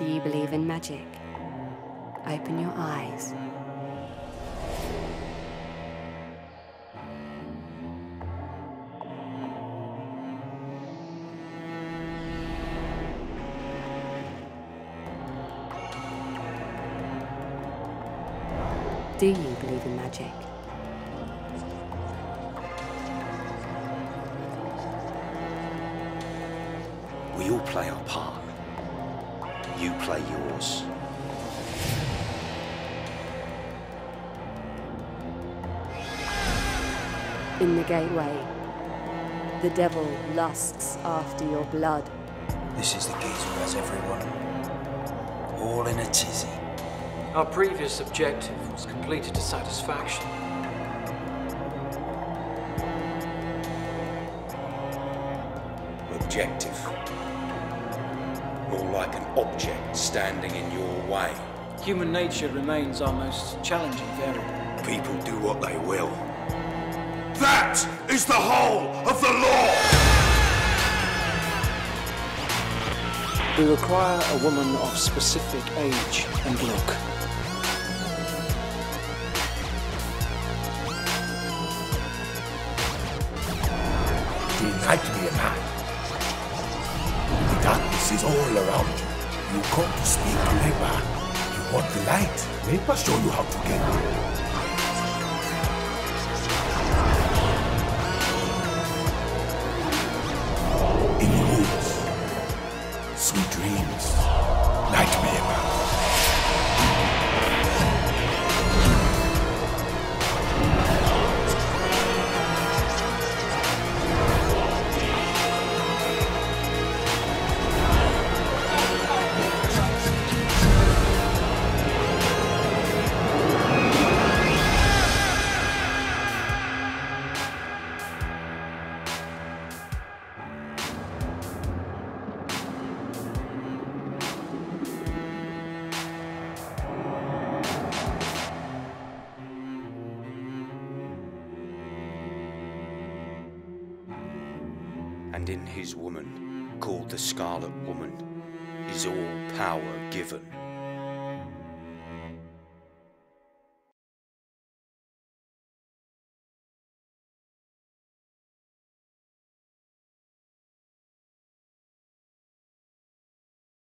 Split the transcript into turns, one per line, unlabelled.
Do you believe in magic? Open your eyes. Do you believe in magic?
We all play our part. You play yours.
In the gateway, the devil lusts after your blood.
This is the geezer who has everyone all in a tizzy.
Our previous objective was completed to satisfaction.
Objective. More like an object standing in your way.
Human nature remains our most challenging variable.
People do what they will. That is the whole of the law!
We require a woman of specific age and look.
Light me a man. The darkness is all around you. You come to speak labor. You want the light. Labor show you how to get it. In the woods, sweet dreams. Light me a man.
And in his woman, called the Scarlet Woman, is all power given.